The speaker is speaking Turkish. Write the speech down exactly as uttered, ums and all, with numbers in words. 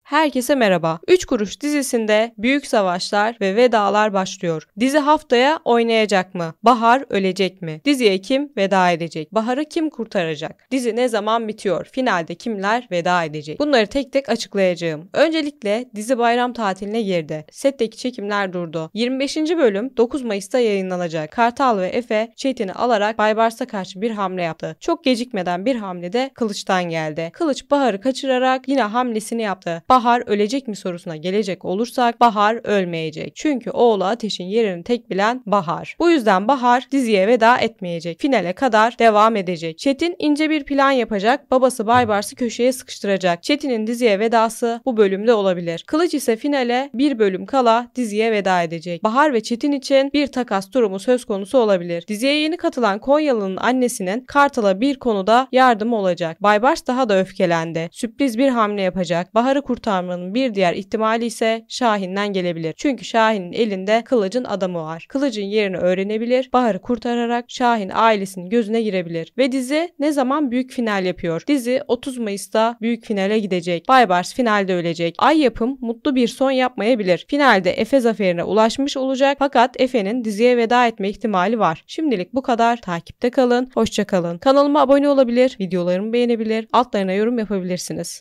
Herkese merhaba. Üç Kuruş dizisinde büyük savaşlar ve vedalar başlıyor. Dizi haftaya oynayacak mı? Bahar ölecek mi? Diziye kim veda edecek? Bahar'ı kim kurtaracak? Dizi ne zaman bitiyor? Finalde kimler veda edecek? Bunları tek tek açıklayacağım. Öncelikle dizi bayram tatiline girdi. Setteki çekimler durdu. yirmi beşinci bölüm dokuz Mayıs'ta yayınlanacak. Kartal ve Efe Çetin'i alarak Baybars'a karşı bir hamle yaptı. Çok gecikmeden bir hamle de Kılıç'tan geldi. Kılıç Bahar'ı kaçırarak yine hamlesini yaptı. Bahar ölecek mi sorusuna gelecek olursak Bahar ölmeyecek. Çünkü oğlu Ateş'in yerini tek bilen Bahar. Bu yüzden Bahar diziye veda etmeyecek. Finale kadar devam edecek. Çetin ince bir plan yapacak. Babası Baybars'ı köşeye sıkıştıracak. Çetin'in diziye vedası bu bölümde olabilir. Kılıç ise finale bir bölüm kala diziye veda edecek. Bahar ve Çetin için bir takas durumu söz konusu olabilir. Diziye yeni katılan Konyalı'nın annesinin Kartal'a bir konuda yardım olacak. Baybars daha da öfkelendi. Sürpriz bir hamle yapacak. Bahar'ı kurtarmanın bir diğer ihtimali ise Şahin'den gelebilir. Çünkü Şahin'in elinde Kılıç'ın adamı var. Kılıç'ın yerini öğrenebilir. Bahar'ı kurtararak Şahin ailesinin gözüne girebilir. Ve dizi ne zaman büyük final yapıyor? Dizi otuz Mayıs'ta büyük finale gidecek. Baybars finalde ölecek. Ay Yapım mutlu bir son yapmayabilir. Finalde Efe zaferine ulaşmış olacak fakat Efe'nin diziye veda etme ihtimali var. Şimdilik bu kadar. Takipte kalın. Hoşça kalın. Kanalıma abone olabilir, videolarımı beğenebilir, altlarına yorum yapabilirsiniz.